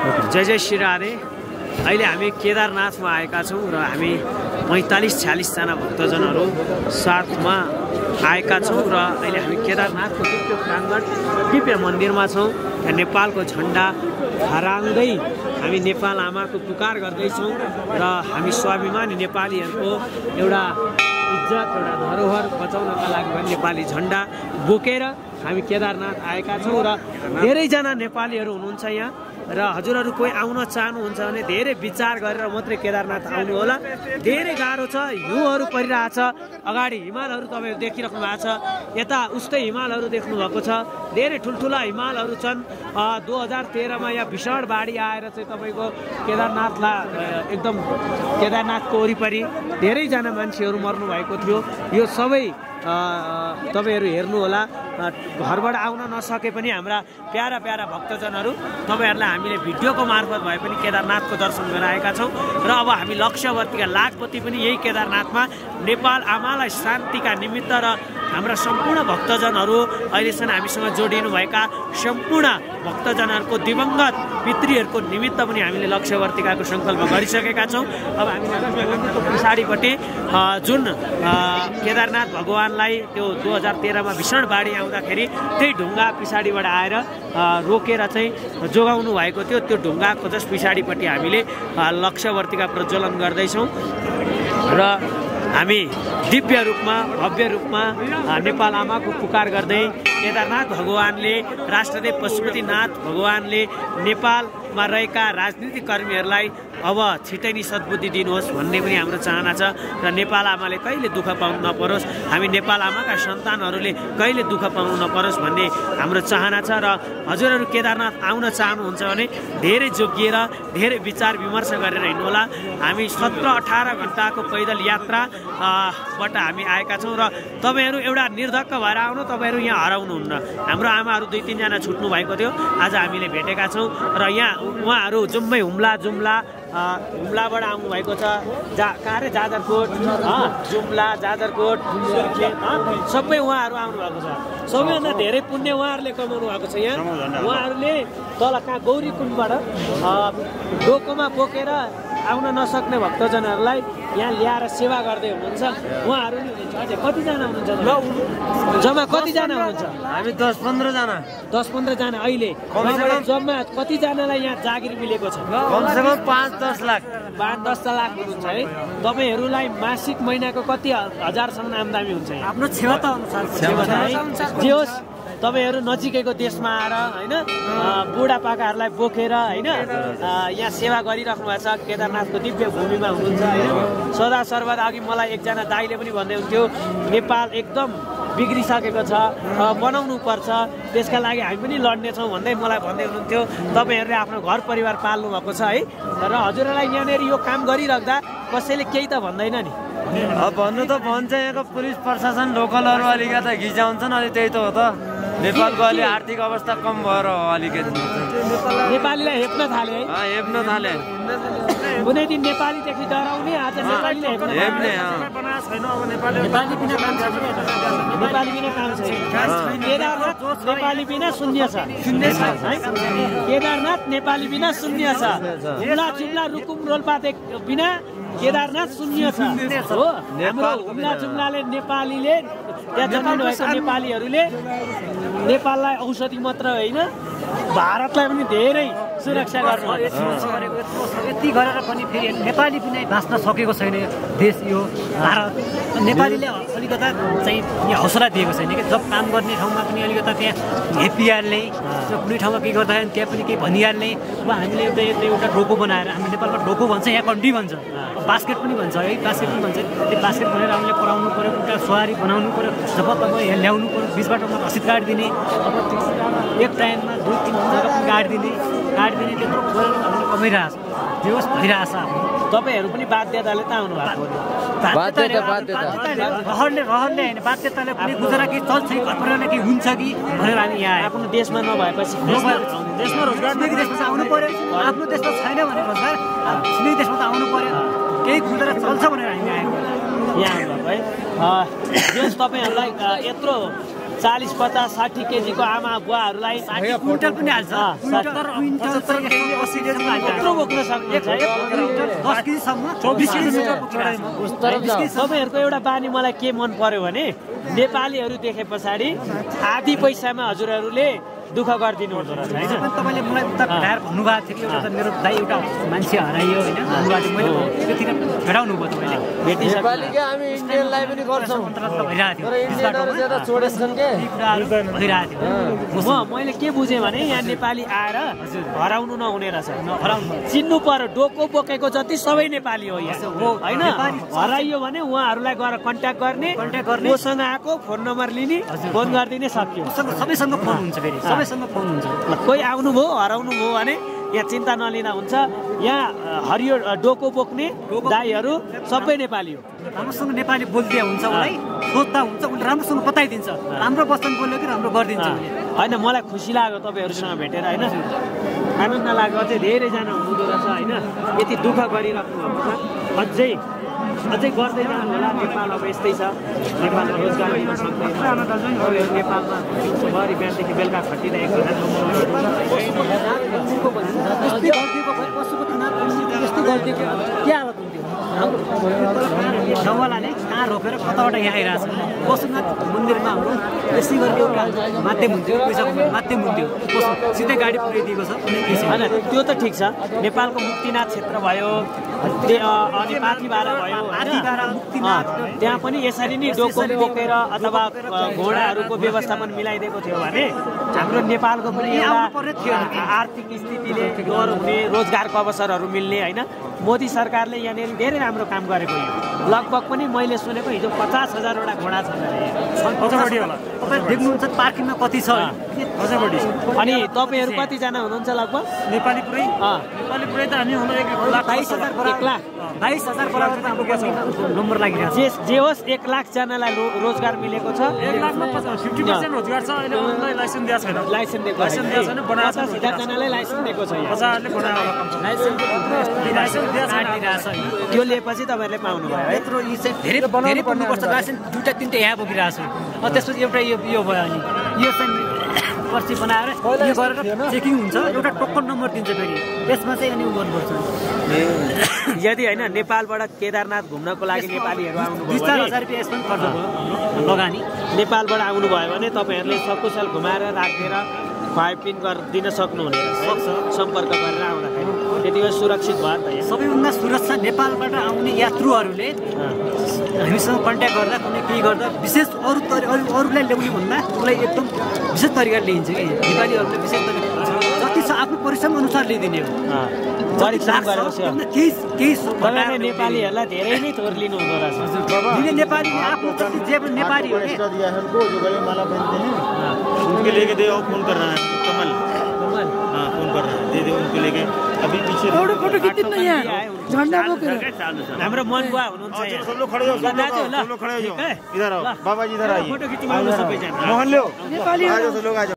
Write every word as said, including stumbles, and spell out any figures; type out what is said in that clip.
जय जय श्री राधे। अहिले हामी केदारनाथमा आएका छौँ र हामी पैँतालिस छ्यालिसजना भक्तजनहरू साथमा आएका छौँ र अहिले हामी केदारनाथको दिव्य प्राङ्गण दिव्य मन्दिरमा छौँ। नेपालको झन्डा फहराउँदै हामी नेपाल आमाको पुकार गर्दैछौँ र हामी स्वाभिमानी नेपालीहरूको एउटा इज्जत एउटा धरोहर बचाउनका लागि भने नेपाली झन्डा बोकेर हामी केदारनाथ आएका छौँ र धेरैजना नेपालीहरू हुनुहुन्छ यहाँ र हजुरहरू कोही आउन चाहनुहुन्छ भने धेरै विचार गरेर मात्रै केदारनाथ आउनु होला। धेरै गाह्रो छ, हिउँहरू परिरहेछ, अगाडि हिमालहरू तपाईँहरू देखिराख्नु भएको छ, यता उस्तै हिमालहरू देख्नु भएको छ, धेरै ठुल्ठुला हिमालहरू छन्। दो हजार तेह्रमा यहाँ भीषण बाढी आएर चाहिँ तपाईँको केदारनाथलाई एकदम केदारनाथको वरिपरि धेरैजना मान्छेहरू मर्नु भएको थियो। यो सबै तपाईहरु हेर्नु होला। घरबाट आउन नसके पनि हाम्रा प्यारा प्यारा भक्तजनहरू तपाईहरुलाई हामीले भिडियोको मार्फत भए पनि केदारनाथको दर्शन गराएका छौं र अब हामी लक्ष्यवर्तीका लागपति पनि यही केदारनाथमा नेपाल आमालाई शान्तिका निमित्त र हाम्रा सम्पूर्ण भक्तजनहरू अहिलेसम्म हामीसँग जोडिनु भएका सम्पूर्ण भक्तजनहरूको दिवंगत पितृहरूको निमित्त पनि हामीले लक्ष्यवर्तीकाको संकल्प गरिसकेका छौं। अब हामीले पछाडिपट्टि जुन केदारनाथ भगवानलाई त्यो दो हजार तेह्रमा भीषण बाढी आउँदाखेरि त्यही ढुङ्गा पछाडिबाट आएर रोकेर चाहिँ जोगाउनु भएको थियो। त्यो ढुङ्गाको जस पछाडिपट्टि हामीले लक्ष्यवर्तीका प्रज्वलन गर्दैछौँ र हामी दिव्य रूपमा भव्य रूपमा नेपाल आमाको पुकार गर्दै केदारनाथ भगवानले राष्ट्रदेव पशुपतिनाथ भगवानले नेपालमा रहेका राजनीतिक कर्मीहरूलाई अब छिटै नै सद्बुद्धि दिनुहोस् भन्ने पनि हाम्रो चाहना छ र नेपाल आमाले कहिले दुःख पाउनु नपरोस्, हामी नेपाल आमाका सन्तानहरूले कहिले दुःख पाउनु नपरोस् भन्ने हाम्रो चाहना छ। र हजुरहरू केदारनाथ आउन चाहनुहुन्छ भने धेरै जोगिएर धेरै विचार विमर्श गरेर हिँड्नुहोला। हामी सत्र अठार घण्टाको पैदल यात्रा बाट हामी आएका छौँ र तपाईहरू एउटा निर्धक्क भएर आउनु, तपाईहरू यहाँ हराउनुहुन्न। हाम्रो आमाहरू दुई तिनजना छुट्नु भएको थियो, आज हामीले भेटेका छौँ र यहाँ उहाँहरू जुम्मै हुम्ला जुम्ला हुम्लाबाट आउनु भएको छ, जा कहाँ रे जाजरकोट जुम्ला जाजरकोट सबै उहाँहरू आउनु भएको छ। सबैभन्दा धेरै पुण्य उहाँहरूले कमाउनु भएको छ। यहाँ उहाँहरूले तल कहाँ गौरीकुण्डबाट डोकोमा बोकेर आउन नसक्ने भक्तजनहरूलाई यहाँ ल्याएर सेवा गर्दै हुनुहुन्छ। उहाँहरू कतिजना हुनुहुन्छ? जम्मा कतिजना हुनुहुन्छ? हामी दस पन्ध्रजना दस पन्ध्रजना अहिले जम्मा कतिजनालाई यहाँ जागिर मिलेको छ? कमसेकम पाँच दस लाख पाँच दस लाख हुनुहुन्छ है। तपाईँहरूलाई मासिक महिनाको कति हजारसम्म आम्दानी हुन्छ? आफ्नो क्षमता अनुसार जे होस् तपाईहरू नजिकैको देशमा आएर होइन बुढापाकाहरूलाई बोकेर होइन यहाँ सेवा गरिराख्नु भएको छ। केदारनाथको दिव्य भूमिमा हुनुहुन्छ होइन। सदा सर्वदा अघि मलाई एकजना दाइले पनि भन्दै हुन्थ्यो नेपाल एकदम बिग्रिसकेको छ, बनाउनु पर्छ, त्यसका लागि हामी पनि लड्नेछौँ भन्दै मलाई भन्दै हुनुहुन्थ्यो। तपाईँहरूले आफ्नो घर परिवार पाल्नु भएको छ है र हजुरहरूलाई यहाँनिर यो काम गरिराख्दा कसैले केही त भन्दैन नि? अब भन्नु त भन्छ, यहाँको पुलिस प्रशासन लोकलहरू अलिकति घिचाउँछन्, अनि त्यही त हो त। नेपालको अलि आर्थिक अवस्था कम भएर अलिकति नेपालीलाई हेप्न थाले है, हेप्न थाले। कुनै दिन नेपालीदेखि डराउने, आज नेपालीले हेप्ने नेपाली बिना काम छैन। नेपाली बिना काम छैन। केदारनाथ नेपाली बिना शून्य छ। केदारनाथ नेपाली बिना शून्य छ। हुम्ला जुम्ला रुकुम रोल्पा बिना केदारनाथ शून्य छ हो। हाम्रो हुम्ला जुम्लाले नेपालीले त्यहाँ जन्मिनु भएको नेपालीहरूले नेपाललाई औषधि मात्र होइन भारतलाई पनि धेरै सुरक्षा गर्नु यति गरेर पनि फेरि नेपाली पनि बाँच्न सकेको छैन देश यो भारत। नेपालीले अलिकता चाहिँ यहाँ हौसला दिएको छैन कि जब काम गर्ने ठाउँमा पनि अलिकता त्यहाँ हेपिहाल्ने, कुनै ठाउँमा के गर्दाखेरि त्यहाँ पनि केही भनिहाल्ने। अब हामीले एउटा एउटा डोको बनाएर, हामी नेपालमा डोको भन्छ, यहाँ कन्डी भन्छ, बास्केट पनि भन्छ है, बास्केट पनि भन्छ। त्यो बास्केट भनेर हामीले पढाउनु पऱ्यो, एउटा सवारी बनाउनु पऱ्यो, जब तपाईँ यहाँ ल्याउनु पऱ्यो, बिच बाटोमा रसिद काटिदिने, अब एक टाइममा दुई तिन हजार काटिदिने काटिदिने त्यत्रो हामीले कमाइरहेको छ। जे होस् भइरहेछ। तपाईँहरू पनि बाध्यताले त आउनु भएको रहरले रहरले होइन, बाध्यताले पनि गुजरा कि चल्छ कि घर परिवारले केही हुन्छ कि भनेर हामी यहाँ आफ्नो देशमा नभएपछि देशमा रोजगार छिमेकी देशमा चाहिँ आउनु पऱ्यो। आफ्नो देशमा छैन भने रोजगार छिमेकी देशमा त आउनु पऱ्यो, केही गुजरा चल्छ भनेर हामी आएको यहाँ आउनुभएको है। जस तपाईँहरूलाई यत्रो चालिस पचास साठी केजीको आमा बुवाहरूलाई क्विन्टल पनि हाल्छ यत्रो बोक्न सक्नुहुन्छ दस केजीसम्म चौबिस केजी तपाईँहरूको एउटा बानी मलाई के मन पर्यो भने नेपालीहरू देखे पछाडि आधी पैसामा हजुरहरूले दुःख गरिदिनु हुँदो रहेछ होइन तपाईँले मलाई उता भेटाएर भन्नुभएको थियो कि एउटा मेरो दाइ एउटा मान्छे हराइयो होइन भन्नुभएको थियो मैले त्यतिखेर भेटाउनु भयो तपाईँले नेपालीकै हामी इन्डियनलाई पनि गर्छौँ म मैले के बुझेँ भने यहाँ नेपाली आएर हराउनु नहुने रहेछ चिन्नु पर्यो डोको बोकेको जति सबै नेपाली हो यहाँ होइन हराइयो भने उहाँहरूलाई गएर कन्ट्याक्ट गर्ने उसँग आएको फोन नम्बर लिने फोन गरिदिने सक्यो सबैसँग फोन हुन्छ फेरि सबैसँग फोन हुन्छ कोही आउनुभयो हराउनु भयो भने यहाँ चिन्ता नलिँदा हुन्छ यहाँ हरियो डोको बोक्ने दाईहरू सबै नेपाली हो राम्रोसँग नेपाली बोल्दै हुन्छ उसलाई सोध्दा हुन्छ उसले राम्रोसँग बताइदिन्छ राम्रो वचन बोल्यो कि राम्रो गरिदिन्छ होइन मलाई खुसी लाग्यो तपाईँहरूसँग भेटेर होइन आनन्द लाग्यो अझै धेरैजना हुनुहुँदो रहेछ होइन यति दुःख गरिराख्नु भएको छ अझै अझै गर्दै जानु होला नेपाल अब यस्तै छ नेपालमा रोजगार दिन सक्दैन तपाईँहरू नेपालमा दिउँसोभरि बिहानदेखि बेलुका खटिरहेको नवलाले कहाँ रोकेर कताबाट यहाँ आइरहेछ पशुनाथ मन्दिरमा हाम्रो यसै गरी एउटा माध्यम हुन्थ्यो पैसाको माध्यम हुन्थ्यो सिधै गाडी पुऱ्याइदिएको छ होइन त्यो त ठिक छ नेपालको मुक्तिनाथ क्षेत्र भयो अनि माथिबारा भयो त्यहाँ पनि यसरी नै डोको बोकेर अथवा घोडाहरूको व्यवस्थापन मिलाइदिएको थियो भने हाम्रो नेपालको पनि एउटा आर्थिक स्थितिले डर हुने रोजगारको अवसरहरू मिल्ने होइन मोदी सरकारले यहाँनिर धेरै राम्रो काम गरेको यो लगभग पनि मैले सुनेको हिजो पचास हजारवटा घोडा छ तपाईँ देख्नुहुन्छ पार्किङमा कति छ अनि तपाईँहरू कतिजना हुनुहुन्छ लगभग नेपाली पुरै नेपाली पुरै त हामी बाइस हजार एक लाख बाइस हजार बराबर नम्बर लागिरहेको जे जे होस् एक लाखजनालाई रोजगार मिलेको छ एक लाखमा फिफ्टी पर्सेन्ट रोजगार छ अहिले उनलाई लाइसेन्स दिएको छैन लाइसेन्स दिएको लाइसेन्स दिएको छैन बनाएको छ हजारजनालाई लाइसेन्स दिएको छ हजारले बनाएको लाइसेन्स लाइसेन्स दिएको छ त्यो लिएपछि तपाईँहरूले पाउनुभयो है यत्रो यी चाहिँ धेरै धेरै पर्नुपर्छ लाइसेन्स दुईवटा तिनवटा यहाँ बोकिरहेको छु त्यसपछि एउटा यो यो भयो अनि यो चाहिँ पर्ची बनाएर यो गरेर चेकिङ हुन्छ एउटा टोकन नम्बर दिन्छ फेरि त्यसमा चाहिँ अनि उ गर्नुपर्छ यदि होइन नेपालबाट केदारनाथ घुम्नको लागि नेपालीहरू आउनुभयो बिस चार हजार रुपियाँ यसमा खर्च भयो लगानी नेपालबाट आउनुभयो भने तपाईँहरूले सकुशल घुमाएर राखिदिएर खुवाइपिन गरिदिन सक्नुहुने रहेछ सम्पर्क गरेर आउँदाखेरि त्यति बेला सुरक्षित भयो त यहाँ सबैभन्दा सुरक्षा नेपालबाट आउने यात्रुहरूले हामीसँग कन्ट्याक्ट गर्दा कुनै केही गर्दा विशेष अरू तरि अरू अरूलाई ल्याउने भन्दा उसलाई एकदम विशेष तरिकाले ल्याइन्छ कि नेपालीहरूले विशेष तरिका जति छ आफ्नो परिश्रम अनुसार ल्याइदिने हो परिश्रम गरेको छ केही केही नेपालीहरूलाई धेरै नै थोर लिनु हुँदो रहेछ नेपाली आफ्नो जति जे नेपाली हो उनके लेके दे और फोन कर रहा है कमल कमल हाँ फोन कर रहा है दे दे उनके लेके अभी पीछे फोटो फोटो खिच्नु यहाँ झन्डा बोकेर हाम्रो मन बुवा हुनुहुन्छ सब लोग खड़े हो सब लोग खड़े हो इधर आओ बाबा जी इधर आइए फोटो खिच्नु आउनु सबैजना मोहन लो नेपाली आ जाओ सब लोग आ जाओ